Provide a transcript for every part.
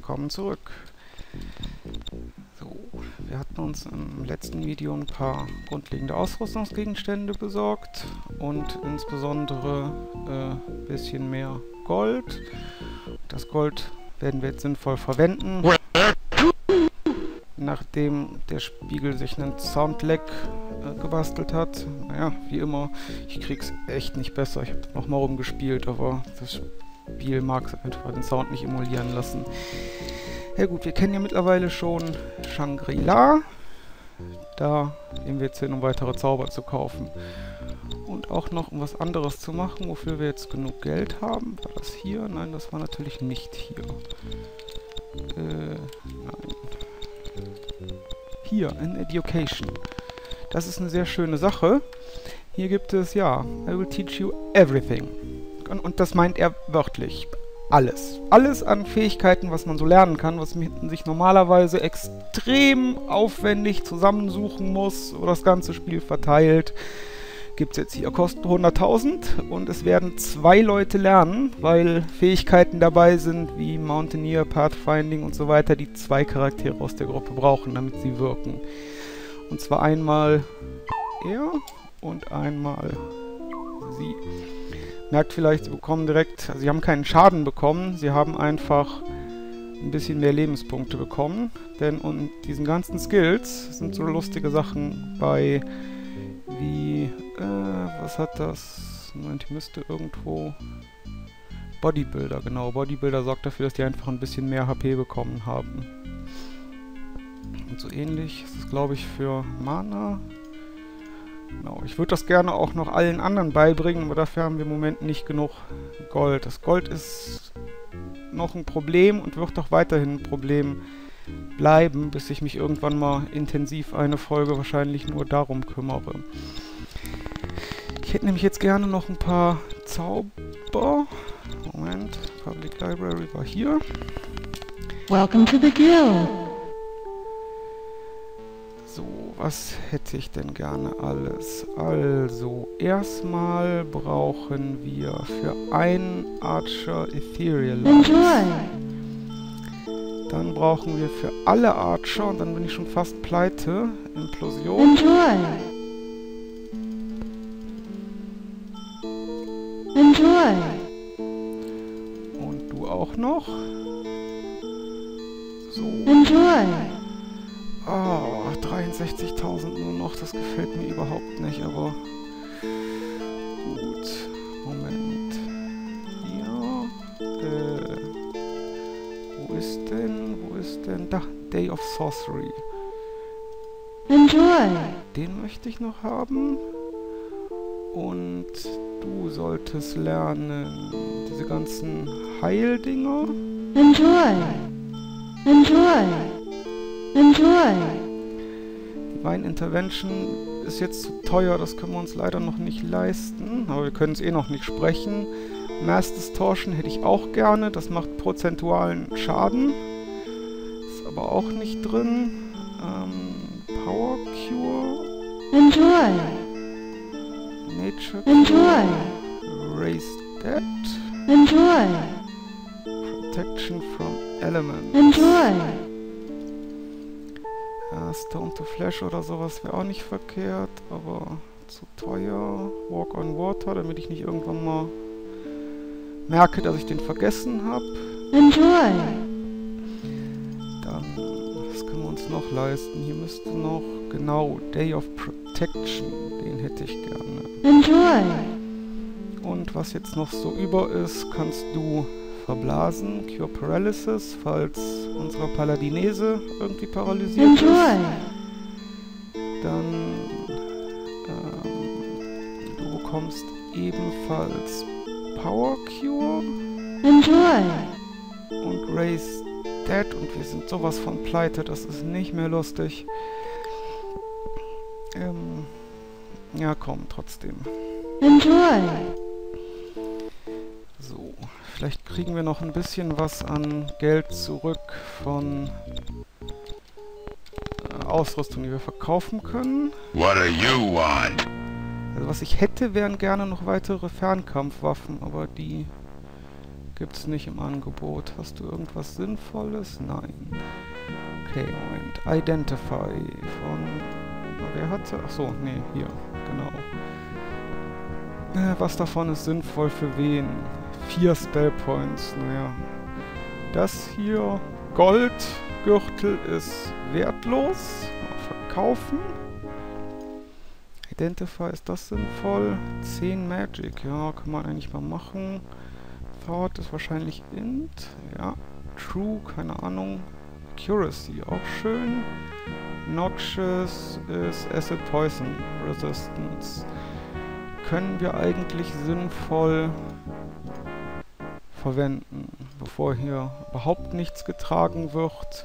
willkommen zurück. So, wir hatten uns im letzten Video ein paar grundlegende Ausrüstungsgegenstände besorgt und insbesondere ein bisschen mehr Gold. Das Gold werden wir jetzt sinnvoll verwenden. Nachdem der Spiegel sich einen Soundlag gebastelt hat. Naja, wie immer, ich krieg's echt nicht besser. Ich habe nochmal rumgespielt, aber das Spiel mag einfach den Sound nicht emulieren lassen. Ja gut, wir kennen ja mittlerweile schon Shangri-La. Da gehen wir jetzt hin, um weitere Zauber zu kaufen. Und auch noch um was anderes zu machen, wofür wir jetzt genug Geld haben. War das hier? Nein, das war natürlich nicht hier. Nein. Hier, in Education. Das ist eine sehr schöne Sache. Hier gibt es, ja, I will teach you everything. Und das meint er wörtlich. Alles. Alles an Fähigkeiten, was man so lernen kann, was man sich normalerweise extrem aufwendig zusammensuchen muss, oder das ganze Spiel verteilt. Gibt es jetzt hier. Kosten 100.000 und es werden 2 Leute lernen, weil Fähigkeiten dabei sind wie Mountaineer, Pathfinding und so weiter, die 2 Charaktere aus der Gruppe brauchen, damit sie wirken. Und zwar einmal er und einmal sie. Merkt vielleicht, sie bekommen direkt, also sie haben keinen Schaden bekommen, sie haben einfach ein bisschen mehr Lebenspunkte bekommen. Denn und diesen ganzen Skills sind so lustige Sachen bei, wie, was hat das? Moment, ich müsste irgendwo... Bodybuilder, genau. Bodybuilder sorgt dafür, dass die einfach ein bisschen mehr HP bekommen haben. Und so ähnlich ist es, glaube ich, für Mana. Genau, ich würde das gerne auch noch allen anderen beibringen, aber dafür haben wir im Moment nicht genug Gold. Das Gold ist noch ein Problem und wird auch weiterhin ein Problem bleiben, bis ich mich irgendwann mal intensiv eine Folge wahrscheinlich nur darum kümmere. Ich hätte nämlich jetzt gerne noch ein paar Zauber. Moment, Public Library war hier. Welcome to the guild. So, was hätte ich denn gerne alles? Also, erstmal brauchen wir für einen Archer Ethereal Lights. Dann brauchen wir für alle Archer, und dann bin ich schon fast pleite, Implosion. Und du auch noch. So. Oh, 63.000 nur noch, das gefällt mir überhaupt nicht, aber gut. Moment. Hier. Wo ist denn? Da, Day of Sorcery. Den möchte ich noch haben. Und du solltest lernen diese ganzen Heildinger. Divine Intervention ist jetzt zu teuer, das können wir uns leider noch nicht leisten. Aber wir können es eh noch nicht sprechen. Mass Distortion hätte ich auch gerne, das macht prozentualen Schaden. Ist aber auch nicht drin. Power Cure. Nature Cure. Raise Dead. Protection from Elements. Stone to Flash oder sowas wäre auch nicht verkehrt, aber zu teuer. Walk on Water, damit ich nicht irgendwann mal merke, dass ich den vergessen habe. Dann, was können wir uns noch leisten? Hier müsste noch, genau, Day of Protection, den hätte ich gerne. Und was jetzt noch so über ist, kannst du verblasen. Cure Paralysis, falls unsere Paladinese irgendwie paralysiert ist. Dann du bekommst ebenfalls Power Cure und Raise Dead und wir sind sowas von pleite, das ist nicht mehr lustig. Ja komm, trotzdem. So, vielleicht kriegen wir noch ein bisschen was an Geld zurück von Ausrüstung, die wir verkaufen können. What do you want? Also was ich hätte, wären gerne noch weitere Fernkampfwaffen, aber die Gibt's nicht im Angebot. Hast du irgendwas Sinnvolles? Nein. Okay, Moment. Identify von... Wer hatte... Achso, nee, hier. Genau. Was davon ist sinnvoll für wen? 4 Spellpoints. Naja. Das hier... Goldgürtel ist wertlos. Verkaufen. Identify, ist das sinnvoll? 10 Magic, ja, kann man eigentlich mal machen. Thought ist wahrscheinlich Int, ja. True, keine Ahnung. Accuracy, auch schön. Noxious ist Acid Poison Resistance. Können wir eigentlich sinnvoll verwenden, bevor hier überhaupt nichts getragen wird.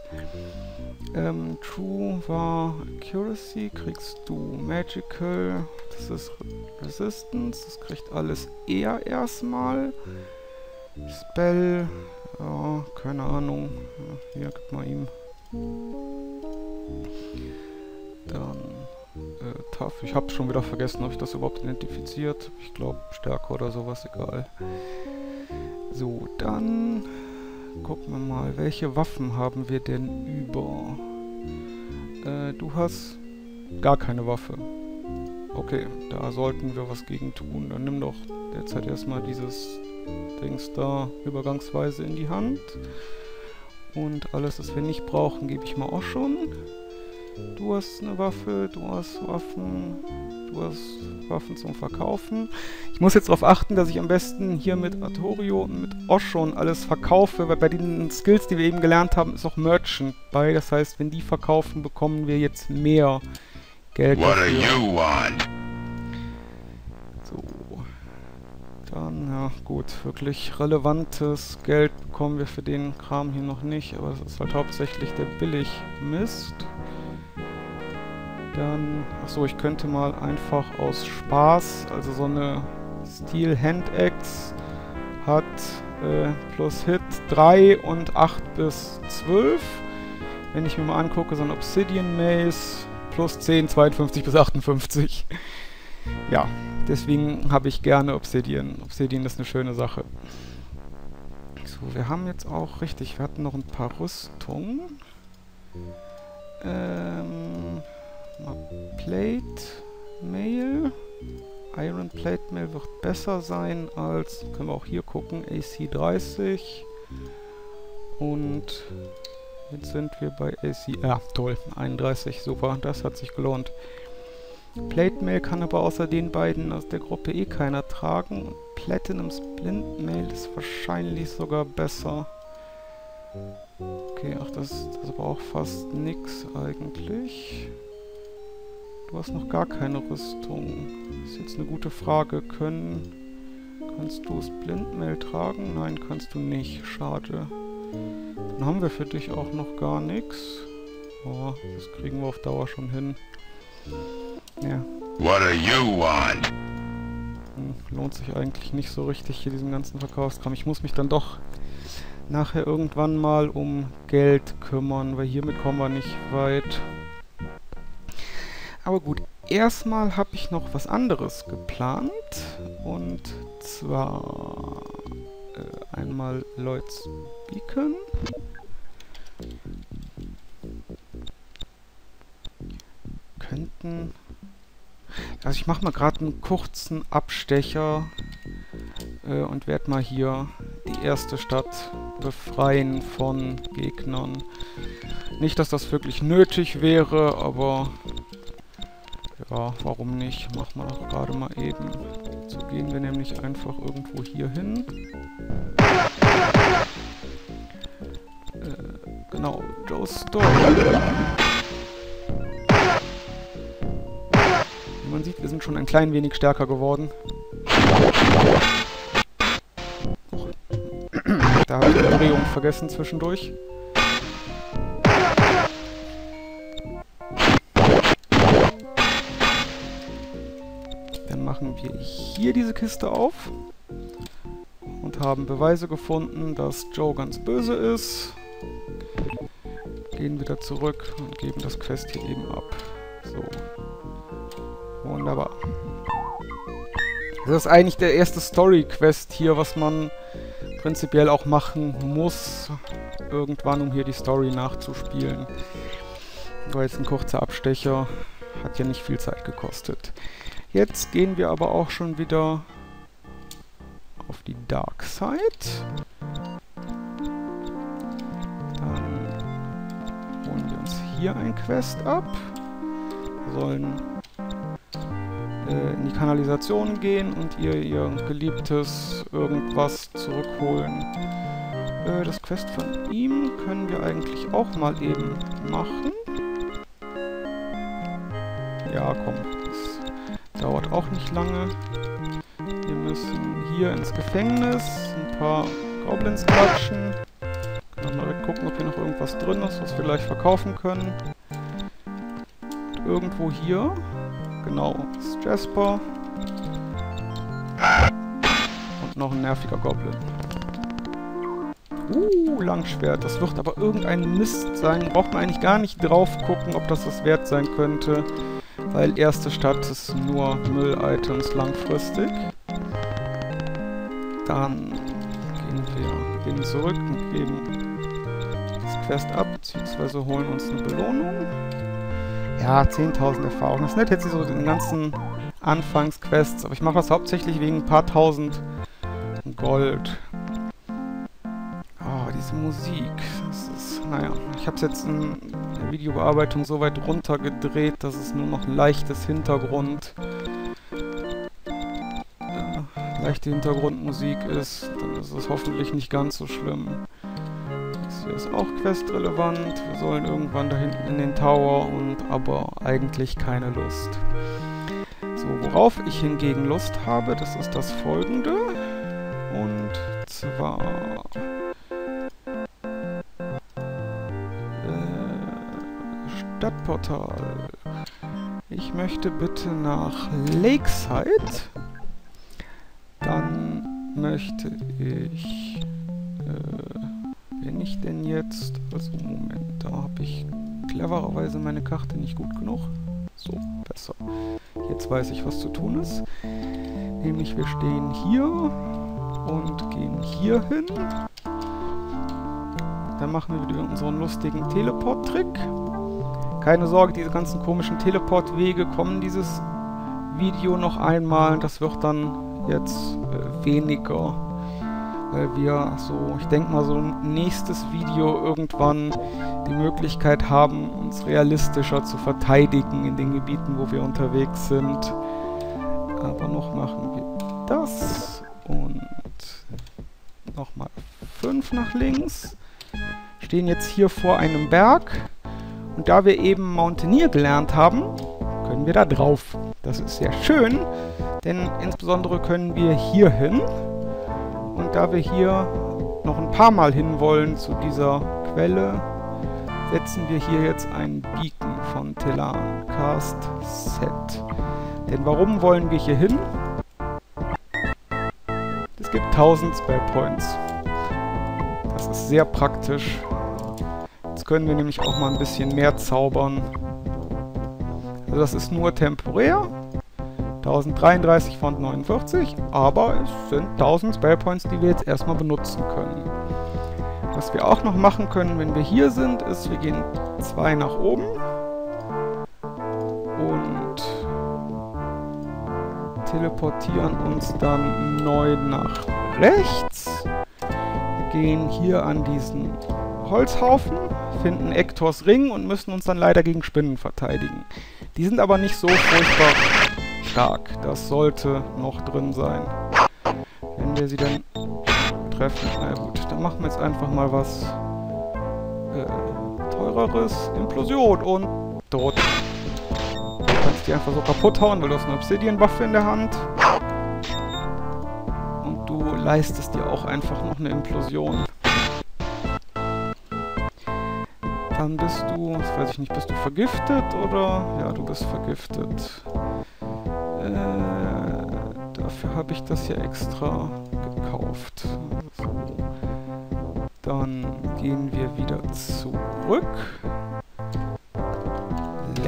True war Accuracy, kriegst du Magical, das ist Resistance, das kriegt alles eher erstmal. Spell, ja, keine Ahnung, hier, gib mal ihm. Dann Tough, ich hab's schon wieder vergessen, ob ich das überhaupt identifiziert. Ich glaube Stärke oder sowas, egal. So, dann gucken wir mal, welche Waffen haben wir denn über? Du hast gar keine Waffe. Okay, da sollten wir was gegen tun. Dann nimm doch derzeit erstmal dieses Dings da übergangsweise in die Hand. Und alles, was wir nicht brauchen, gebe ich mal auch schon. Du hast eine Waffe, du hast Waffen zum Verkaufen. Ich muss jetzt darauf achten, dass ich am besten hier mit Artorio und mit Oshon alles verkaufe, weil bei den Skills, die wir eben gelernt haben, ist auch Merchant bei. Das heißt, wenn die verkaufen, bekommen wir jetzt mehr Geld What dafür. do you want? So. Dann, ja gut, wirklich relevantes Geld bekommen wir für den Kram hier noch nicht, aber es ist halt hauptsächlich der Billigmist. Dann, achso, ich könnte mal einfach aus Spaß, also so eine Steel Hand Axe hat plus Hit 3 und 8 bis 12. Wenn ich mir mal angucke, so ein Obsidian Mace plus 10, 52 bis 58. Ja, deswegen habe ich gerne Obsidian. Obsidian ist eine schöne Sache. So, wir haben jetzt auch, richtig, wir hatten noch ein paar Rüstungen. Plate Mail. Iron Plate Mail wird besser sein als, können wir auch hier gucken, AC 30. Und jetzt sind wir bei AC, toll, 31, super, das hat sich gelohnt. Plate Mail kann aber außer den beiden aus der Gruppe eh keiner tragen. Und Platinum Splint Mail ist wahrscheinlich sogar besser. Okay, ach, das ist aber auch fast nix eigentlich. Du hast noch gar keine Rüstung. Das ist jetzt eine gute Frage. Kannst du Splint-Mail tragen? Nein, kannst du nicht. Schade. Dann haben wir für dich auch noch gar nichts. Oh, das kriegen wir auf Dauer schon hin. Ja. What do you want? Lohnt sich eigentlich nicht so richtig hier diesen ganzen Verkaufskram. Ich muss mich dann doch nachher irgendwann mal um Geld kümmern, weil hiermit kommen wir nicht weit. Aber gut, erstmal habe ich noch was anderes geplant. Und zwar einmal Lloyd's Beacon. Also ich mache mal gerade einen kurzen Abstecher und werde mal hier die erste Stadt befreien von Gegnern. Nicht, dass das wirklich nötig wäre, aber ja, warum nicht? Machen wir doch gerade mal eben. So gehen wir nämlich einfach irgendwo hier hin. Genau, Joe's Store. Wie man sieht, wir sind schon ein klein wenig stärker geworden. Da habe ich die Drehung vergessen zwischendurch. Dann machen wir hier diese Kiste auf und haben Beweise gefunden, dass Joe ganz böse ist. Gehen wieder zurück und geben das Quest hier eben ab. So. Wunderbar. Das ist eigentlich der erste Story-Quest hier, was man prinzipiell auch machen muss, irgendwann, um hier die Story nachzuspielen. War jetzt ein kurzer Abstecher, hat ja nicht viel Zeit gekostet. Jetzt gehen wir aber auch schon wieder auf die Dark Side. Dann holen wir uns hier ein Quest ab. Wir sollen in die Kanalisation gehen und ihr geliebtes irgendwas zurückholen. Das Quest von ihm können wir eigentlich auch mal eben machen. Ja, komm, das dauert auch nicht lange. Wir müssen hier ins Gefängnis ein paar Goblins klatschen. Können wir mal gucken, ob hier noch irgendwas drin ist, was wir gleich verkaufen können. Und irgendwo hier, genau, ist Jasper. Und noch ein nerviger Goblin. Langschwert. Das wird aber irgendein Mist sein. Braucht man eigentlich gar nicht drauf gucken, ob das wert sein könnte. Weil erste Stadt ist nur Müll-Items langfristig. Dann gehen zurück und geben das Quest ab, beziehungsweise holen uns eine Belohnung. Ja, 10.000 Erfahrung. Das ist nicht jetzt so den ganzen Anfangsquests, aber ich mache das hauptsächlich wegen ein paar tausend Gold. Oh, diese Musik. Das ist, naja, ich habe es jetzt in der Videobearbeitung so weit runtergedreht, dass es nur noch ein leichtes leichte Hintergrundmusik ist. Dann ist es hoffentlich nicht ganz so schlimm. Das hier ist auch questrelevant. Wir sollen irgendwann da hinten in den Tower und aber eigentlich keine Lust. So, worauf ich hingegen Lust habe, das ist das folgende. Und zwar Stadtportal. Ich möchte bitte nach Lakeside. Dann möchte ich... bin ich denn jetzt... Also Moment, da habe ich clevererweise meine Karte nicht gut genug. So, besser. Jetzt weiß ich, was zu tun ist. Nämlich wir stehen hier und gehen hier hin. Dann machen wir wieder unseren lustigen Teleport-Trick. Keine Sorge, diese ganzen komischen Teleport-Wege kommen dieses Video noch einmal. Das wird dann jetzt weniger, weil wir so, ich denke mal so nächstes Video irgendwann die Möglichkeit haben, uns realistischer zu verteidigen in den Gebieten, wo wir unterwegs sind. Aber noch machen wir das und nochmal 5 nach links. Stehen jetzt hier vor einem Berg und da wir eben Mountaineer gelernt haben, können wir da drauf. Das ist sehr schön, denn insbesondere können wir hier hin. Und da wir hier noch ein paar Mal hin wollen zu dieser Quelle, setzen wir hier jetzt ein Beacon von Telan. Cast Set. Denn warum wollen wir hier hin? Es gibt 1000 Spell Points. Das ist sehr praktisch. Jetzt können wir nämlich auch mal ein bisschen mehr zaubern. Also das ist nur temporär. 1033 von 49, aber es sind 1000 Spellpoints, die wir jetzt erstmal benutzen können. Was wir auch noch machen können, wenn wir hier sind, ist, wir gehen 2 nach oben und teleportieren uns dann 9 nach rechts. Wir gehen hier an diesen Holzhaufen, finden Ektors Ring und müssen uns dann leider gegen Spinnen verteidigen. Die sind aber nicht so furchtbar stark. Das sollte noch drin sein. Wenn wir sie dann treffen. Na gut, dann machen wir jetzt einfach mal was teureres. Implosion und tot. Du kannst die einfach so kaputt hauen, weil du hast eine Obsidian-Waffe in der Hand. Und du leistest dir auch einfach noch eine Implosion. Dann bist du, das weiß ich nicht, bist du vergiftet oder? Ja, du bist vergiftet. Dafür habe ich das hier extra gekauft. So. Dann gehen wir wieder zurück.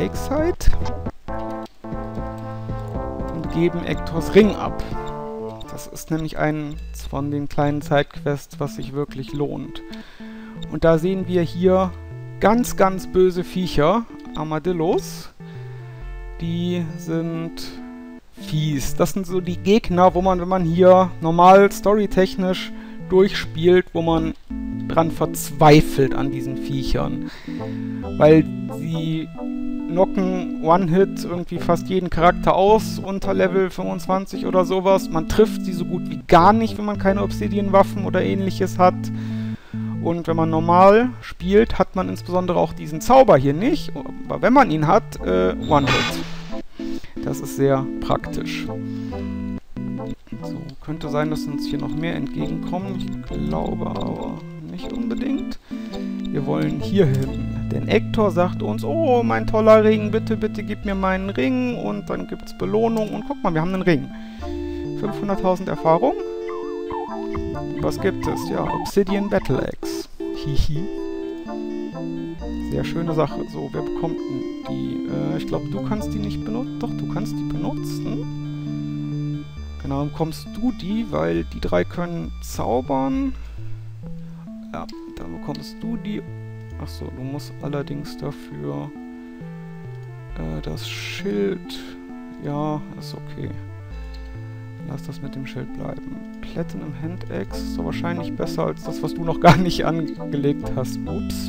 Lakeside. Und geben Ektors Ring ab. Das ist nämlich eins von den kleinen Sidequests, was sich wirklich lohnt. Und da sehen wir hier ganz, ganz böse Viecher, Armadillos. Die sind fies. Das sind so die Gegner, wo man, wenn man hier normal storytechnisch durchspielt, wo man dran verzweifelt an diesen Viechern. Weil sie knocken One-Hit irgendwie fast jeden Charakter aus unter Level 25 oder sowas. Man trifft sie so gut wie gar nicht, wenn man keine Obsidian-Waffen oder ähnliches hat. Und wenn man normal spielt, hat man insbesondere auch diesen Zauber hier nicht. Aber wenn man ihn hat, One-Hit. Das ist sehr praktisch. So, könnte sein, dass uns hier noch mehr entgegenkommen. Ich glaube aber nicht unbedingt. Wir wollen hier hin. Denn Hector sagt uns, oh, mein toller Ring, bitte, bitte gib mir meinen Ring. Und dann gibt es Belohnung. Und guck mal, wir haben einen Ring. 500.000 Erfahrung. Was gibt es? Ja, Obsidian Battle Axe. Hihi. Sehr schöne Sache. So, wer bekommt denn die? Ich glaube, du kannst die nicht benutzen. Doch, du kannst die benutzen. Genau, dann bekommst du die, weil die drei können zaubern. Ja, dann bekommst du die. Achso, du musst allerdings dafür das Schild. Ja, ist okay. Lass das mit dem Schild bleiben. Platinum Hand Axe ist so wahrscheinlich besser als das, was du noch gar nicht angelegt hast. Ups.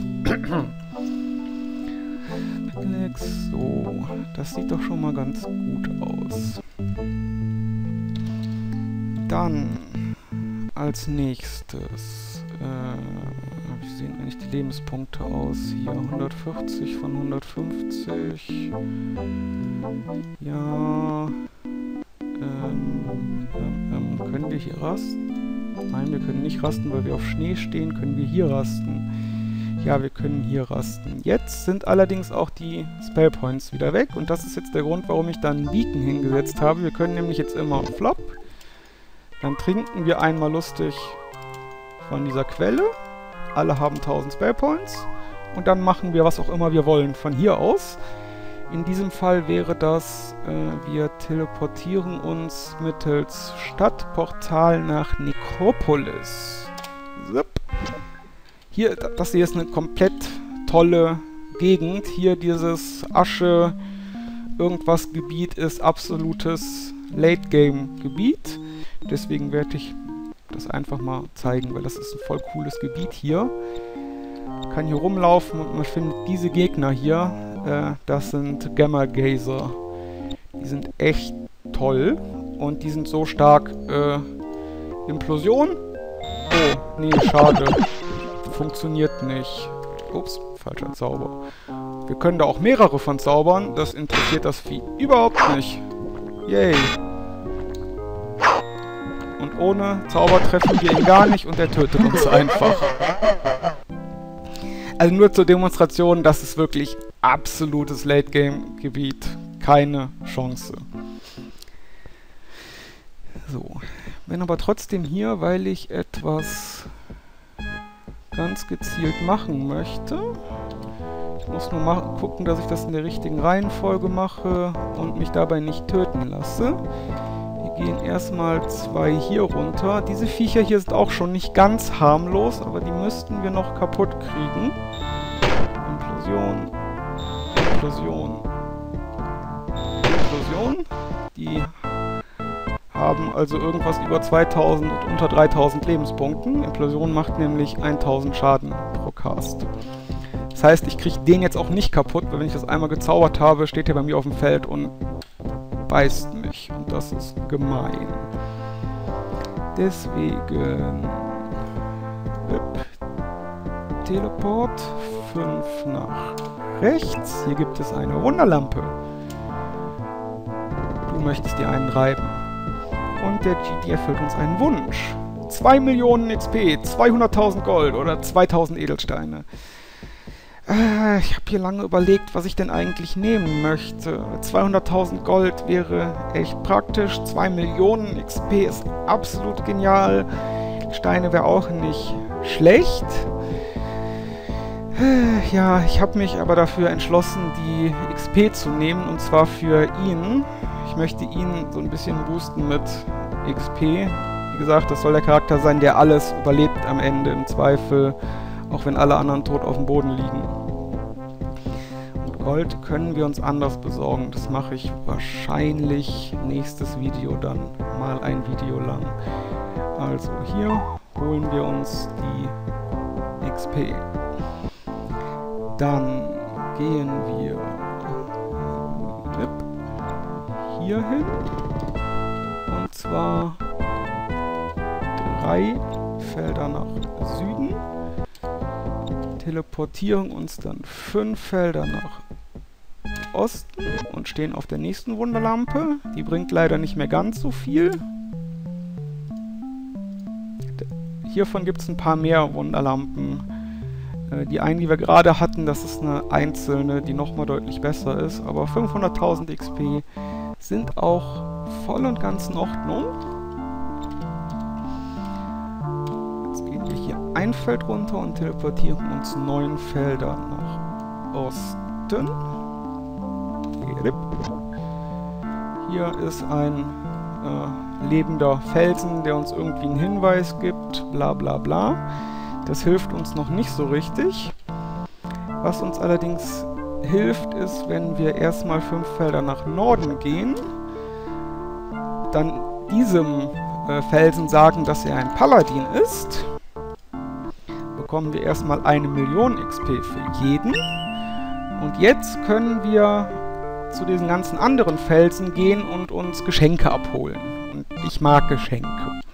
So, das sieht doch schon mal ganz gut aus. Dann als nächstes, wie sehen eigentlich die Lebenspunkte aus? Hier 140 von 150. Ja. Können wir hier rasten? Nein, wir können nicht rasten, weil wir auf Schnee stehen. Können wir hier rasten? Ja, wir können hier rasten. Jetzt sind allerdings auch die Spellpoints wieder weg. Und das ist jetzt der Grund, warum ich da einen Beacon hingesetzt habe. Wir können nämlich jetzt immer auf Flop. Dann trinken wir einmal lustig von dieser Quelle. Alle haben 1000 Spellpoints. Und dann machen wir, was auch immer wir wollen, von hier aus. In diesem Fall wäre das, wir teleportieren uns mittels Stadtportal nach Necropolis. Zip. Hier, das hier ist eine komplett tolle Gegend. Hier dieses Asche-Irgendwas-Gebiet ist absolutes Late-Game-Gebiet. Deswegen werde ich das einfach mal zeigen, weil das ist ein voll cooles Gebiet hier. Man kann hier rumlaufen und man findet diese Gegner hier. Das sind Gamma Gazer. Die sind echt toll. Und die sind so stark. Implosion? Oh, nee, schade. Funktioniert nicht. Ups, falscher Zauber. Wir können da auch mehrere von zaubern. Das interessiert das Vieh überhaupt nicht. Yay. Und ohne Zauber treffen wir ihn gar nicht und er tötet uns einfach. Also nur zur Demonstration, das ist wirklich absolutes Late-Game-Gebiet. Keine Chance. So. Bin aber trotzdem hier, weil ich etwas ganz gezielt machen möchte. Ich muss nur gucken, dass ich das in der richtigen Reihenfolge mache und mich dabei nicht töten lasse. Wir gehen erstmal 2 hier runter. Diese Viecher hier sind auch schon nicht ganz harmlos, aber die müssten wir noch kaputt kriegen. Implosion. Implosion. Implosion. Die haben also irgendwas über 2000 und unter 3000 Lebenspunkten. Implosion macht nämlich 1000 Schaden pro Cast. Das heißt, ich kriege den jetzt auch nicht kaputt, weil wenn ich das einmal gezaubert habe, steht er bei mir auf dem Feld und beißt mich. Und das ist gemein. Deswegen Teleport 5 nach rechts. Hier gibt es eine Wunderlampe. Du möchtest dir einen reiben. Und der GD erfüllt uns einen Wunsch. 2 Millionen XP, 200.000 Gold oder 2000 Edelsteine. Ich habe hier lange überlegt, was ich denn eigentlich nehmen möchte. 200.000 Gold wäre echt praktisch. 2 Millionen XP ist absolut genial. Steine wäre auch nicht schlecht. Ja, ich habe mich aber dafür entschlossen, die XP zu nehmen. Und zwar für ihn. Ich möchte ihn so ein bisschen boosten mit XP. Wie gesagt, das soll der Charakter sein, der alles überlebt am Ende im Zweifel, auch wenn alle anderen tot auf dem Boden liegen. Und Gold können wir uns anders besorgen. Das mache ich wahrscheinlich nächstes Video dann mal ein Video lang. Also hier holen wir uns die XP. Dann gehen wir hier hin. Und zwar 3 Felder nach Süden. Teleportieren uns dann 5 Felder nach Osten und stehen auf der nächsten Wunderlampe. Die bringt leider nicht mehr ganz so viel. Hiervon gibt es ein paar mehr Wunderlampen. Die eine, die wir gerade hatten, das ist eine einzelne, die nochmal deutlich besser ist. Aber 500.000 XP sind auch voll und ganz in Ordnung. Jetzt gehen wir hier ein Feld runter und teleportieren uns 9 Felder nach Osten. Hier ist ein lebender Felsen, der uns irgendwie einen Hinweis gibt, bla bla bla. Das hilft uns noch nicht so richtig. Was uns allerdings hilft, ist, wenn wir erstmal 5 Felder nach Norden gehen, dann diesem Felsen sagen, dass er ein Paladin ist, bekommen wir erstmal 1 Million XP für jeden. Und jetzt können wir zu diesen ganzen anderen Felsen gehen und uns Geschenke abholen. Und ich mag Geschenke.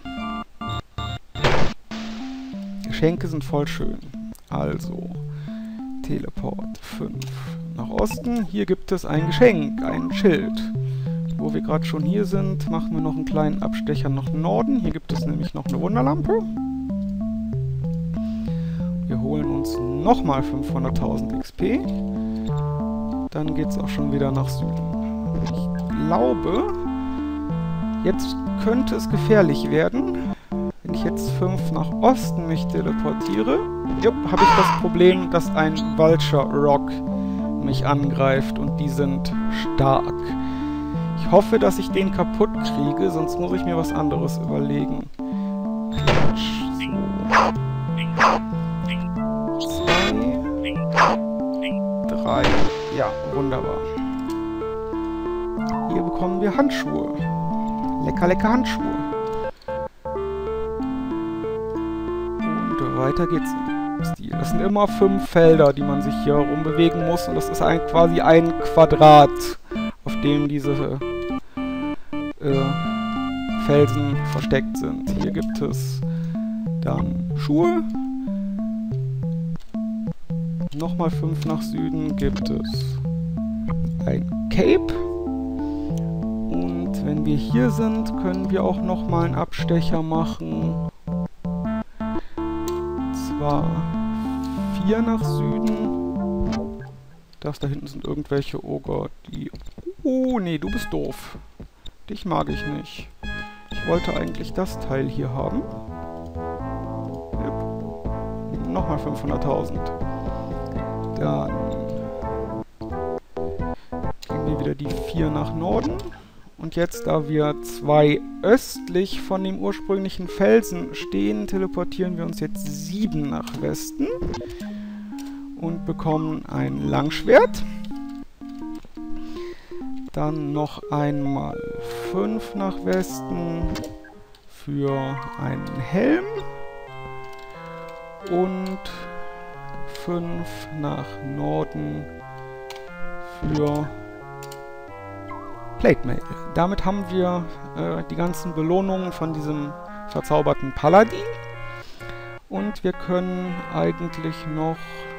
Geschenke sind voll schön. Also, Teleport 5 nach Osten. Hier gibt es ein Geschenk, ein Schild. Wo wir gerade schon hier sind, machen wir noch einen kleinen Abstecher nach Norden. Hier gibt es nämlich noch eine Wunderlampe. Wir holen uns nochmal 500.000 XP. Dann geht es auch schon wieder nach Süden. Ich glaube, jetzt könnte es gefährlich werden. Wenn ich jetzt 5 nach Osten mich teleportiere, habe ich das Problem, dass ein Vulture Rock mich angreift und die sind stark. Ich hoffe, dass ich den kaputt kriege, sonst muss ich mir was anderes überlegen. Klatsch. So. 2, 3. Ja, wunderbar. Hier bekommen wir Handschuhe. Lecker, lecker Handschuhe. Und weiter geht's im Stil. Das sind immer 5 Felder, die man sich hier rumbewegen muss. Und das ist quasi ein Quadrat, auf dem diese Felsen versteckt sind. Hier gibt es dann Schuhe. Nochmal 5 nach Süden gibt es ein Cape. Und wenn wir hier sind, können wir auch nochmal einen Abstecher machen. Zwar 4 nach Süden. Das da hinten sind irgendwelche Oger, die... Oh, nee, du bist doof. Dich mag ich nicht. Ich wollte eigentlich das Teil hier haben. Yep. Nochmal 500.000. Dann gehen wir wieder die 4 nach Norden. Und jetzt, da wir 2 östlich von dem ursprünglichen Felsen stehen, teleportieren wir uns jetzt 7 nach Westen. Und bekommen ein Langschwert. Dann noch einmal 5 nach Westen für einen Helm. Und 5 nach Norden für Plate Mail. Damit haben wir die ganzen Belohnungen von diesem verzauberten Paladin. Und wir können eigentlich noch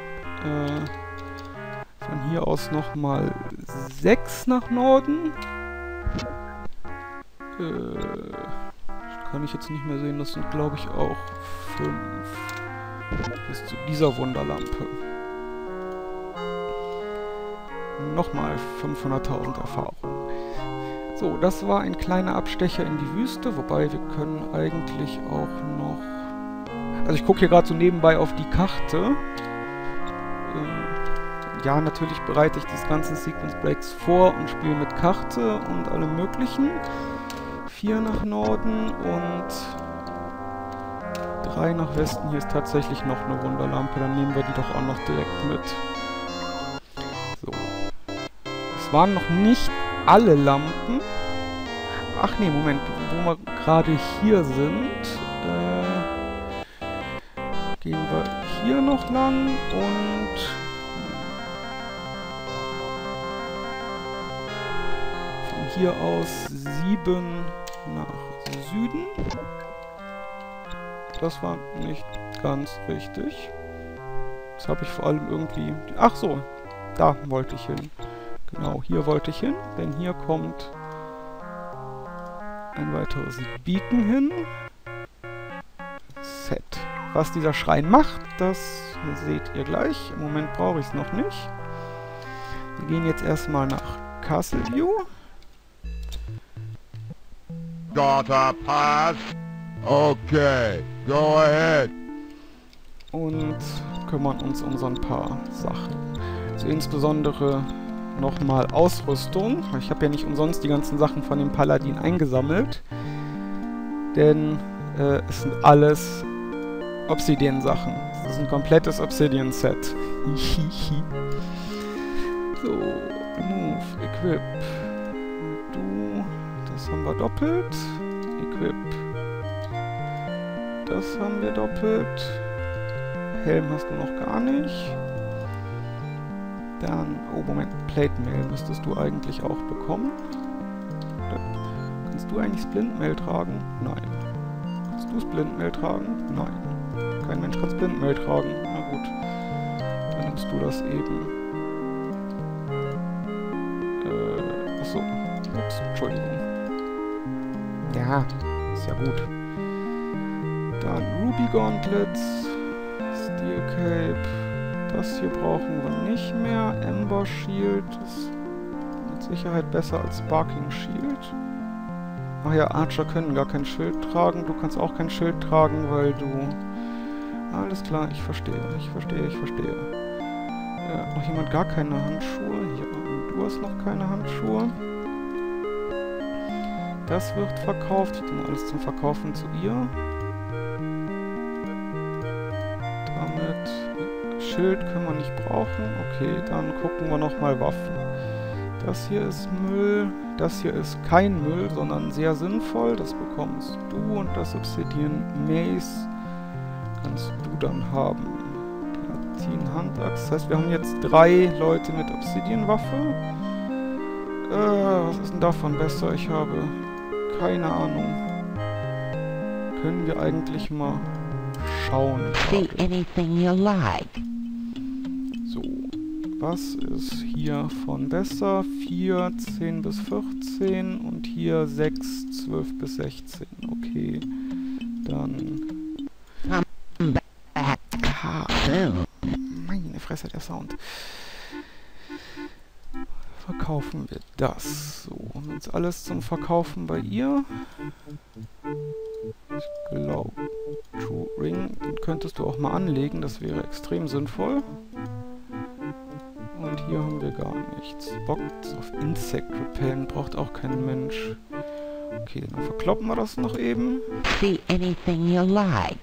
von hier aus nochmal 6 nach Norden. Kann ich jetzt nicht mehr sehen, das sind glaube ich auch 5. Bis zu dieser Wunderlampe. Nochmal 500.000 Erfahrung. So, das war ein kleiner Abstecher in die Wüste, wobei wir können eigentlich auch noch... Also ich gucke hier gerade so nebenbei auf die Karte. Ja, natürlich bereite ich diese ganzen Sequence Breaks vor und spiele mit Karte und allem möglichen. 4 nach Norden und 3 nach Westen. Hier ist tatsächlich noch eine Wunderlampe. Dann nehmen wir die doch auch noch direkt mit. So. Es waren noch nicht alle Lampen. Ach nee, Moment. Wo wir gerade hier sind, gehen wir hier noch lang und von hier aus 7 nach Süden. Das war nicht ganz richtig. Das habe ich vor allem irgendwie... Ach so, da wollte ich hin. Genau, hier wollte ich hin, denn hier kommt ein weiteres Beacon hin. Set. Was dieser Schrein macht, das seht ihr gleich. Im Moment brauche ich es noch nicht. Wir gehen jetzt erstmal nach Castleview. Daughter pass. Okay, go ahead. Und kümmern uns um so ein paar Sachen. Also insbesondere nochmal Ausrüstung. Ich habe ja nicht umsonst die ganzen Sachen von dem Paladin eingesammelt. Denn es sind alles Obsidian-Sachen. Das ist ein komplettes Obsidian-Set. So, Move, Equip. Du, das haben wir doppelt. Equip. Das haben wir doppelt. Helm hast du noch gar nicht. Dann, oh Moment, Plate Mail müsstest du eigentlich auch bekommen. Kannst du eigentlich Splint Mail tragen? Nein. Kannst du Splint Mail tragen? Nein. Kein Mensch kann Splint Mail tragen. Na gut. Dann nimmst du das eben. Achso. Ups, Entschuldigung. Ja, ist ja gut. Dann Ruby Gauntlets. Steel Cape. Das hier brauchen wir nicht mehr. Ember Shield ist mit Sicherheit besser als Sparking Shield. Ach ja, Archer können gar kein Schild tragen. Du kannst auch kein Schild tragen, weil du... Alles klar, ich verstehe. Noch jemand gar keine Handschuhe? Ja, du hast noch keine Handschuhe. Das wird verkauft. Ich tue mal alles zum Verkaufen zu ihr. Schild können wir nicht brauchen. Okay, dann gucken wir nochmal Waffen. Das hier ist Müll. Das hier ist kein Müll, sondern sehr sinnvoll. Das bekommst du und das Obsidian Mace kannst du dann haben. Platin-Handachs. Das heißt, wir haben jetzt 3 Leute mit Obsidian-Waffe. Was ist denn davon besser? Ich habe keine Ahnung. Können wir eigentlich mal schauen. See anything you like. So, was ist hier von besser? 4, 10 bis 14 und hier 6, 12 bis 16. Okay, dann... Meine Fresse, der Sound. Verkaufen wir das. So, haben wir jetzt alles zum Verkaufen bei ihr. Ich glaube, True Ring, den könntest du auch mal anlegen, das wäre extrem sinnvoll. Und hier haben wir gar nichts. Box of Insect Repellent braucht auch kein Mensch. Okay, dann verkloppen wir das noch eben. See anything you like.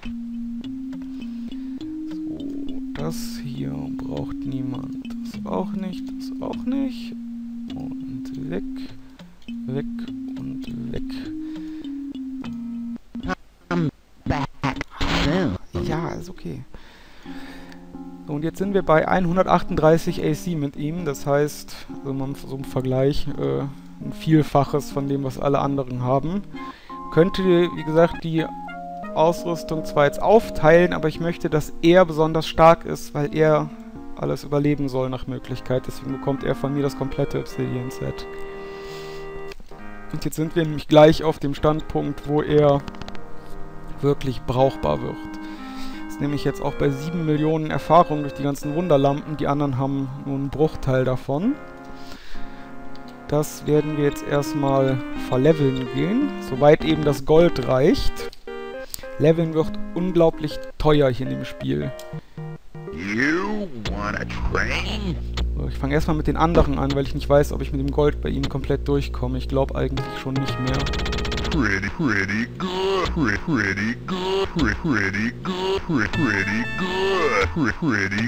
So, das hier braucht niemand. Das auch nicht, das auch nicht. Und weg, weg und weg. Ja, ist okay. So, und jetzt sind wir bei 138 AC mit ihm. Das heißt, also man so im Vergleich ein Vielfaches von dem, was alle anderen haben. Könnte, wie gesagt, die Ausrüstung zwar jetzt aufteilen, aber ich möchte, dass er besonders stark ist, weil er alles überleben soll nach Möglichkeit. Deswegen bekommt er von mir das komplette Obsidian-Set. Und jetzt sind wir nämlich gleich auf dem Standpunkt, wo er wirklich brauchbar wird. Ist nämlich jetzt auch bei 7 Millionen Erfahrung durch die ganzen Wunderlampen. Die anderen haben nur einen Bruchteil davon. Das werden wir jetzt erstmal verleveln gehen, soweit eben das Gold reicht. Leveln wird unglaublich teuer hier in dem Spiel. You wanna train? So, ich fange erstmal mit den anderen an, weil ich nicht weiß, ob ich mit dem Gold bei ihnen komplett durchkomme. Ich glaube eigentlich schon nicht mehr. pretty good, pretty good, pretty good, pretty good, pretty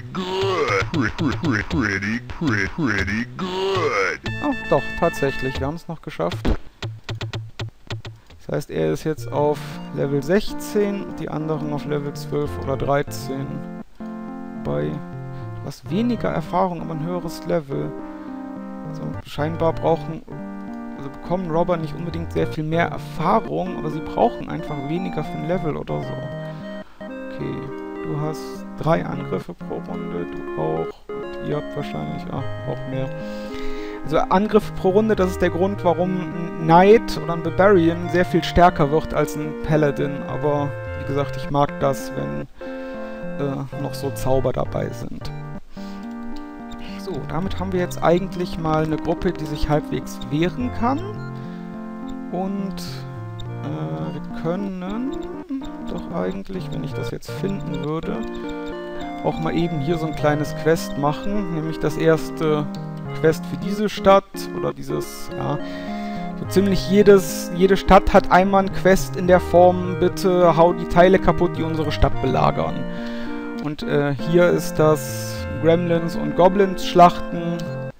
good, pretty good. Oh, doch, tatsächlich, wir haben es noch geschafft. Das heißt, er ist jetzt auf Level 16 und die anderen auf Level 12 oder 13. Bei etwas weniger Erfahrung, aber ein höheres Level. Also scheinbar bekommen Robber nicht unbedingt sehr viel mehr Erfahrung, aber sie brauchen einfach weniger für ein Level oder so. Okay, du hast 3 Angriffe pro Runde, du auch. Und ihr habt wahrscheinlich auch mehr. Also Angriffe pro Runde, das ist der Grund, warum ein Knight oder ein Barbarian sehr viel stärker wird als ein Paladin. Aber wie gesagt, ich mag das, wenn noch so Zauber dabei sind. So, damit haben wir jetzt eigentlich mal eine Gruppe, die sich halbwegs wehren kann. Und wir können doch eigentlich, wenn ich das jetzt finden würde, auch mal eben hier so ein kleines Quest machen. Nämlich das erste Quest für diese Stadt oder dieses, ja, so ziemlich jede Stadt hat einmal ein Quest in der Form, bitte hau die Teile kaputt, die unsere Stadt belagern. Und hier ist das Gremlins und Goblins schlachten.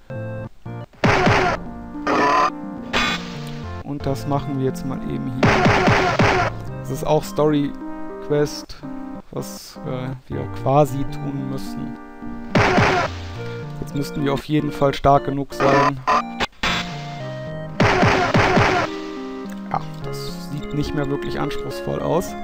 Und das machen wir jetzt mal eben hier. Das ist auch Story Quest, was wir quasi tun müssen. Jetzt müssten wir auf jeden Fall stark genug sein. Ja, das sieht nicht mehr wirklich anspruchsvoll aus.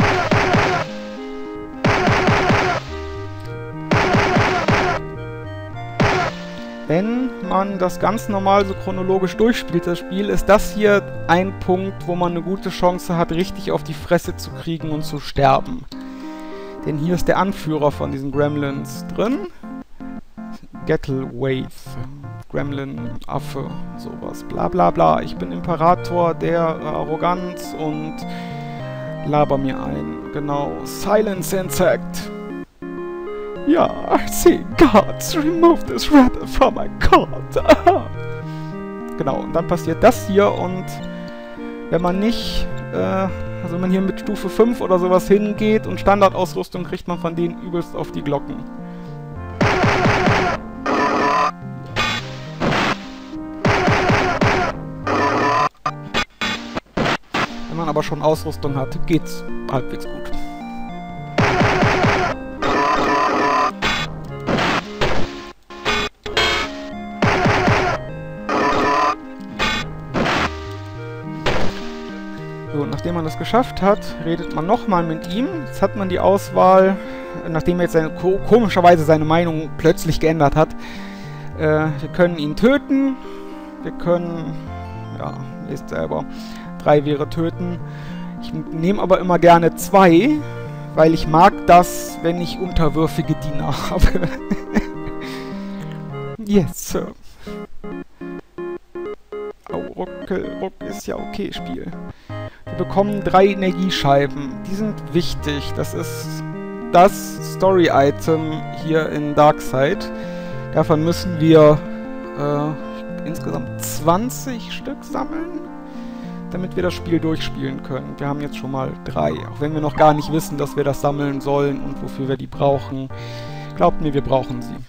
Wenn man das ganz normal so chronologisch durchspielt, das Spiel, ist das hier ein Punkt, wo man eine gute Chance hat, richtig auf die Fresse zu kriegen und zu sterben. Denn hier ist der Anführer von diesen Gremlins drin. Gettlewave, Gremlin-Affe, sowas, bla bla bla. Ich bin Imperator der Arroganz und laber mir ein. Genau, Silence Insect. Ja, I see gods, remove this rabbit from my cart. Genau, und dann passiert das hier und wenn man nicht, also wenn man hier mit Stufe 5 oder sowas hingeht und Standardausrüstung, kriegt man von denen übelst auf die Glocken. Wenn man aber schon Ausrüstung hat, geht's halbwegs gut. So, nachdem man das geschafft hat, redet man nochmal mit ihm. Jetzt hat man die Auswahl, nachdem er jetzt komischerweise seine Meinung plötzlich geändert hat. Wir können ihn töten. Wir können, ja, lest selber, 3 wäre töten. Ich nehme aber immer gerne 2, weil ich mag das, wenn ich unterwürfige Diener habe. Yes, Sir. Oh, Ruck ist ja okay, Spiel. Wir bekommen 3 Energiescheiben. Die sind wichtig. Das ist das Story-Item hier in Darkside. Davon müssen wir insgesamt 20 Stück sammeln, damit wir das Spiel durchspielen können. Wir haben jetzt schon mal 3. Auch wenn wir noch gar nicht wissen, dass wir das sammeln sollen und wofür wir die brauchen. Glaubt mir, wir brauchen sie.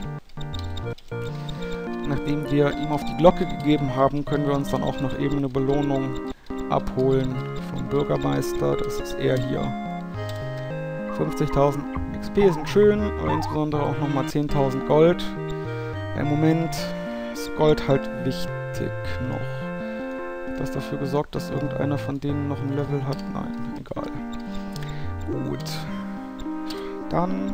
Nachdem wir ihm auf die Glocke gegeben haben, können wir uns dann auch noch eben eine Belohnung abholen vom Bürgermeister. Das ist er hier. 50.000 XP sind schön, aber insbesondere auch nochmal 10.000 Gold. Im Moment ist Gold halt wichtig noch. Hat das dafür gesorgt, dass irgendeiner von denen noch ein Level hat? Nein, egal. Gut. Dann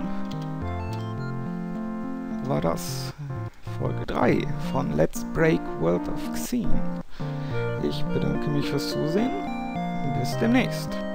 war das Folge 3 von Let's Break World of Xeen. Ich bedanke mich fürs Zusehen. Bis demnächst.